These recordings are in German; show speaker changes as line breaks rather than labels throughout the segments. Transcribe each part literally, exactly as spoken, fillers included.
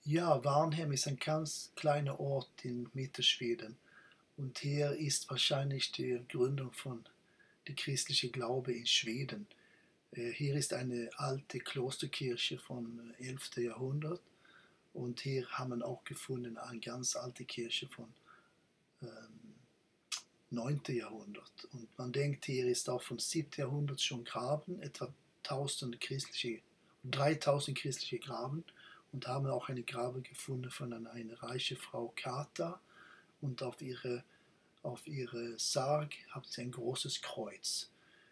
Ja, Varnhem ist ein ganz kleiner Ort in Mittelschweden und hier ist wahrscheinlich die Gründung von der christliche Glaube in Schweden. Äh, Hier ist eine alte Klosterkirche vom äh, elften. Jahrhundert und hier haben wir auch gefunden eine ganz alte Kirche von ähm, neunten. Jahrhundert. Und man denkt, hier ist auch vom siebten. Jahrhundert schon Graben, etwa tausend christliche, dreitausend christliche Graben und haben auch eine Grabe gefunden von einer, einer reichen Frau Kata und auf ihre, auf ihre Sarg hat sie ein großes Kreuz.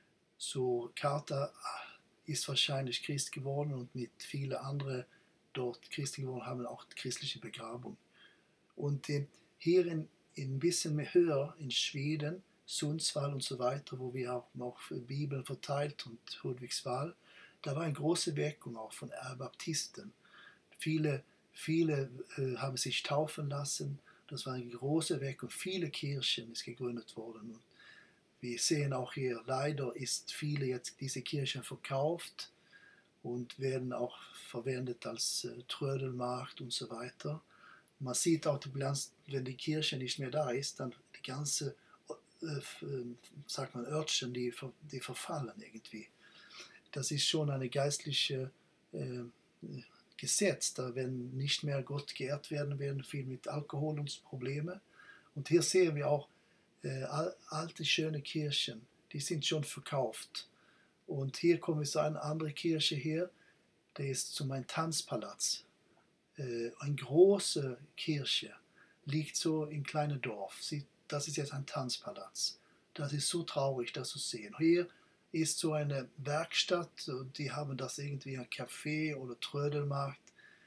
So Kata ist wahrscheinlich Christ geworden und mit vielen anderen dort Christ geworden haben auch christliche Begrabung. Und äh, hier in, in ein bisschen mehr höher in Schweden, Sundsvall und so weiter, wo wir auch noch Bibeln verteilt und Hudiksvall, da war eine große Wirkung auch von Baptisten. Viele, viele äh, haben sich taufen lassen. Das war eine große Wirkung. Viele Kirchen ist gegründet worden. Und wir sehen auch hier, leider ist viele jetzt diese Kirchen verkauft und werden auch verwendet als äh, Trödelmarkt und so weiter. Man sieht auch, wenn die Kirche nicht mehr da ist, dann die ganze, äh, sagt man, Örtchen, die, die verfallen irgendwie. Das ist schon eine geistliche äh, Gesetz, da werden nicht mehr Gott geehrt werden, werden viel mit Alkohol und Probleme. Und hier sehen wir auch äh, alte, schöne Kirchen, die sind schon verkauft. Und hier kommen wir zu einer anderen Kirche her, der ist zu meinem Tanzpalast. Äh, eine große Kirche, liegt so in einem kleinen Dorf. Sie, das ist jetzt ein Tanzpalast. Das ist so traurig, das zu sehen. Hier ist so eine Werkstatt und die haben das irgendwie ein Café oder Trödelmarkt.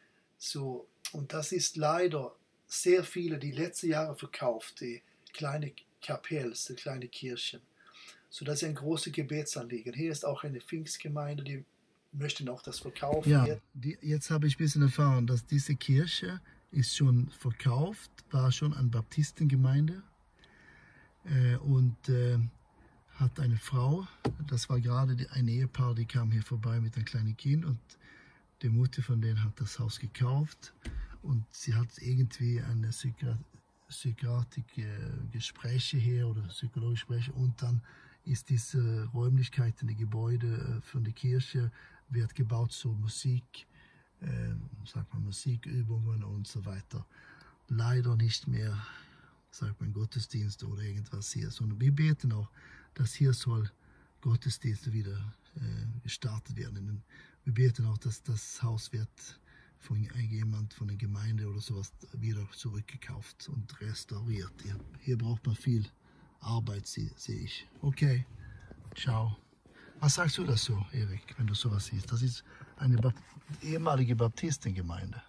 So, und das ist leider sehr viele, die letzten Jahre verkauft, die kleine Kapells, die kleine Kirchen. So, das ist ein großes Gebetsanliegen. Hier ist auch eine Pfingstgemeinde, die möchten auch das verkaufen.
Ja, die, jetzt habe ich ein bisschen erfahren, dass diese Kirche ist schon verkauft, war schon eine Baptistengemeinde äh, und äh, hat eine Frau, das war gerade ein Ehepaar, die kam hier vorbei mit einem kleinen Kind und die Mutter von denen hat das Haus gekauft und sie hat irgendwie eine psychiatrische Gespräche hier oder psychologische Gespräche und dann ist diese Räumlichkeit in die Gebäude von der Kirche wird gebaut zur Musik, äh, sagt man Musikübungen und so weiter. Leider nicht mehr, sagt man Gottesdienst oder irgendwas hier, sondern wir beten auch, dass hier soll Gottesdienste wieder äh, gestartet werden. Wir beten auch, dass das Haus wird von jemand von der Gemeinde oder sowas wieder zurückgekauft und restauriert. Hier, hier braucht man viel Arbeit, sehe ich. Okay, ciao. Was sagst du dazu, Erik, wenn du sowas siehst? Das ist eine Bap ehemalige Baptistengemeinde.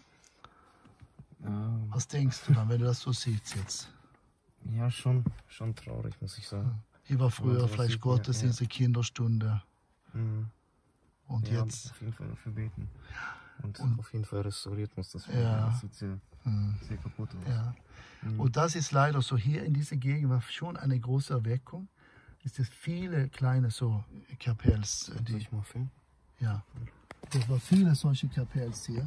Ähm,
Was denkst du dann, wenn du das so siehst jetzt?
Ja, schon, schon traurig, muss ich sagen.
Hier war früher
sowas
vielleicht
sieht,
Gottesdienst,
ja, ja.
Kinderstunde.
Mhm.
Und
ja,
jetzt.
auf jeden Fall dafür beten. Und,
Und
auf jeden Fall restauriert muss das.
Ja.
Das sieht sehr,
hm.
sehr kaputt aus.
Ja.
Mhm.
Und das ist leider so, hier in dieser Gegend war schon eine große Erweckung. Es ist viele kleine so Kapells.
Soll
Die,
ich mal filmen?
ja, es war viele solche Kapells hier.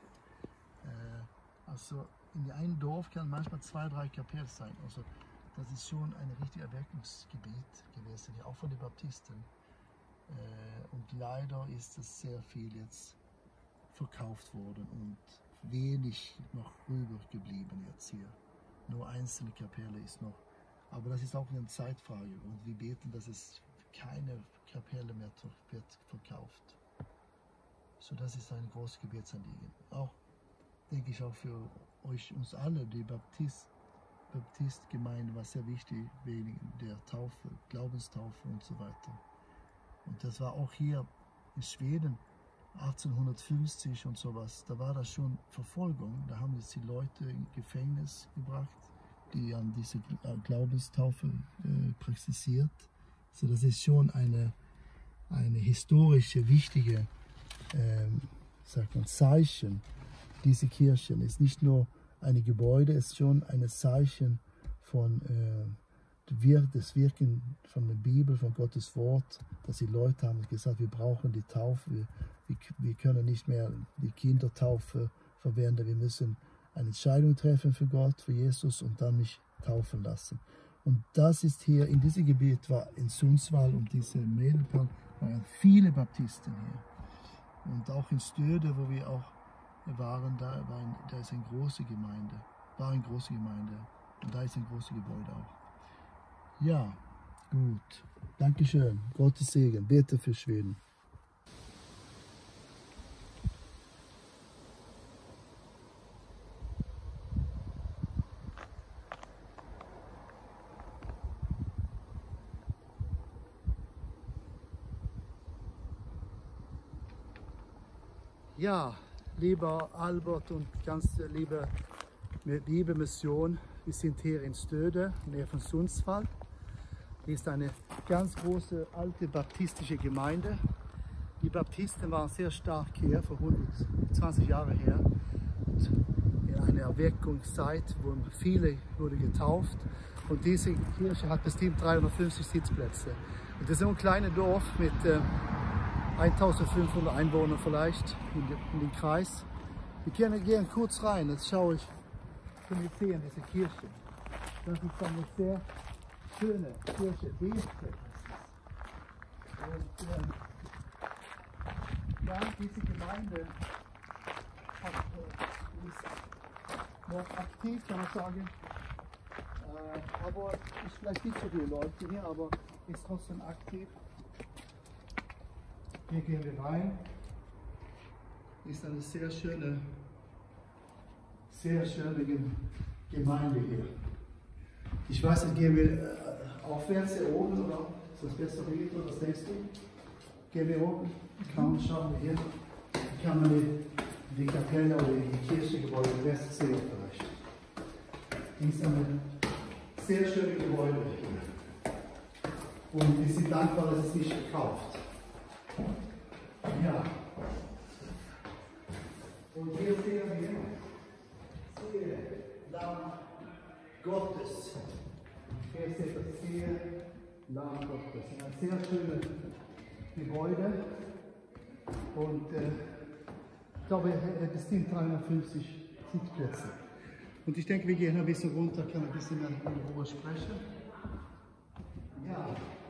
Äh, also in einem Dorf kann manchmal zwei, drei Kapells sein. Also das ist schon ein richtiges Erweckungsgebiet gewesen, ja, auch von den Baptisten. Äh, und leider ist es sehr viel jetzt verkauft worden und wenig noch rüber geblieben jetzt hier. Nur einzelne Kapelle ist noch. Aber das ist auch eine Zeitfrage und wir beten, dass es keine Kapelle mehr wird verkauft. So, das ist ein großes Gebetsanliegen. Auch, denke ich, auch für euch, uns alle, die Baptist, Baptistgemeinde war sehr wichtig wegen der Taufe, Glaubenstaufe und so weiter. Und das war auch hier in Schweden achtzehnhundertfünfzig und sowas, da war das schon Verfolgung. Da haben jetzt die Leute in Gefängnis gebracht, die an diese Glaubenstaufe äh, praktiziert. So, das ist schon eine, eine historische, wichtige ähm, sagt man, Zeichen. Diese Kirchen ist nicht nur ein Gebäude, es ist schon ein Zeichen von äh, das Wirken von der Bibel, von Gottes Wort, dass die Leute haben gesagt, wir brauchen die Taufe, wir, wir können nicht mehr die Kindertaufe verwende. Wir müssen eine Entscheidung treffen für Gott, für Jesus und dann mich taufen lassen. Und das ist hier in diesem Gebiet, war in Sundsvall und diese Mädelpark, waren viele Baptisten hier. Und auch in Stöde, wo wir auch waren, da, war ein, da ist eine große Gemeinde, war eine große Gemeinde und da ist ein großes Gebäude auch. Ja, gut. Dankeschön. Gottes Segen. Bete für Schweden. Ja, lieber Albert und ganz liebe Bibelmission, wir sind hier in Stöde, nähe von Sundsvall. Hier ist eine ganz große alte baptistische Gemeinde. Die Baptisten waren sehr stark hier, vor hundertzwanzig Jahren her. Und in einer Erweckungszeit wurden viele wurde getauft. Und diese Kirche hat bestimmt dreihundertfünfzig Sitzplätze. Und das ist ein kleines Dorf mit äh, eintausendfünfhundert Einwohnern vielleicht in, de, in den Kreis. Wir können gehen kurz rein, jetzt schaue ich, können wir sehen, diese Kirche. Das ist eine sehr schöne Kirche, Bethel. Und äh, ja, diese Gemeinde hat, äh, ist noch aktiv, kann man sagen. Äh, aber es ist vielleicht nicht so viele Leute hier, aber ist trotzdem aktiv. Hier gehen wir rein. Ist eine sehr schöne, sehr schöne Gemeinde hier. Ich weiß nicht, gehen wir äh, aufwärts hier oben oder ist das besser geht oder was denkst du? Gehen wir oben, kann man schauen wir hier, kann man die, die Kapelle oder die Kirchengebäude im Westen sehen vielleicht. Hier ist ein sehr schönes Gebäude hier. Und wir sind dankbar, dass es nicht verkauft. Ja. Und hier sehen wir, siehe, Lamm Gottes. Hier steht das siehe, Lamm Gottes. Ein sehr schönes Gebäude. Und äh, ich glaube, er hat bestimmt dreihundertfünfzig Sitzplätze. Und ich denke, wir gehen ein bisschen runter, kann ein bisschen mehr in Ruhe sprechen. Ja.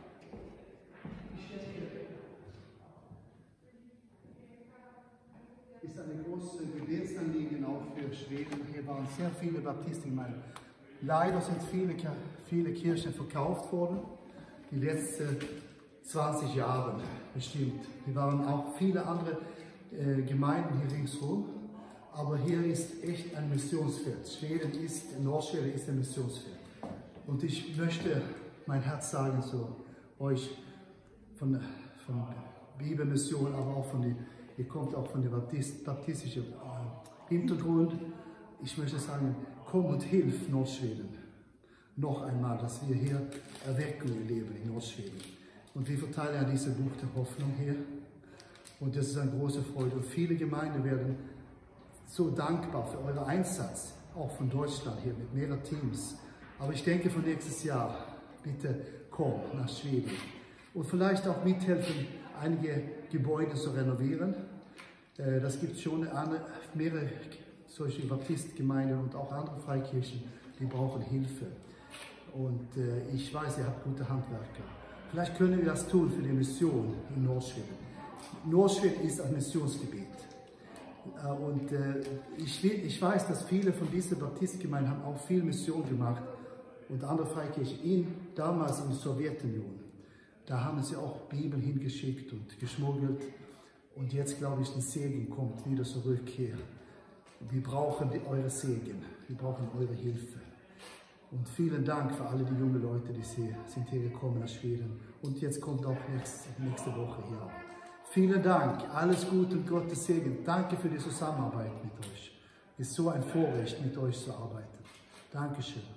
Ist eine große Gebetsanliegen auch für Schweden. Hier waren sehr viele Baptisten. Leider sind viele, viele Kirchen verkauft worden, die letzten zwanzig Jahre bestimmt. Hier waren auch viele andere äh, Gemeinden hier ringsherum. Aber hier ist echt ein Missionsfeld. Schweden ist, Nordschweden ist ein Missionsfeld. Und ich möchte mein Herz sagen zu euch von, von Bibelmission, aber auch von den Ihr kommt auch von dem Baptist, baptistischen äh, Hintergrund. Ich möchte sagen, komm und hilf Nordschweden. Noch einmal, dass wir hier Erweckung erleben in Nordschweden. Und wir verteilen ja diese Buch der Hoffnung hier. Und das ist eine große Freude. Und viele Gemeinden werden so dankbar für euren Einsatz, auch von Deutschland hier mit mehreren Teams. Aber ich denke, für nächstes Jahr, bitte komm nach Schweden. Und vielleicht auch mithelfen, einige Gebäude zu renovieren. Das gibt schon mehrere solche Baptistgemeinden und auch andere Freikirchen, die brauchen Hilfe. Und ich weiß, ihr habt gute Handwerker. Vielleicht können wir das tun für die Mission in Nordschweden. Nordschweden ist ein Missionsgebiet. Und ich, ich weiß, dass viele von diesen Baptistgemeinden haben auch viel Mission gemacht und andere Freikirchen in, damals in der Sowjetunion. Da haben sie auch Bibeln hingeschickt und geschmuggelt. Und jetzt, glaube ich, der Segen kommt wieder zurück hier. Wir brauchen die, eure Segen. Wir brauchen eure Hilfe. Und vielen Dank für alle die jungen Leute, die sie, sind hier gekommen aus Schweden. Und jetzt kommt auch nächste, nächste Woche hier auch. Vielen Dank. Alles Gute und Gottes Segen. Danke für die Zusammenarbeit mit euch. Es ist so ein Vorrecht, mit euch zu arbeiten. Dankeschön.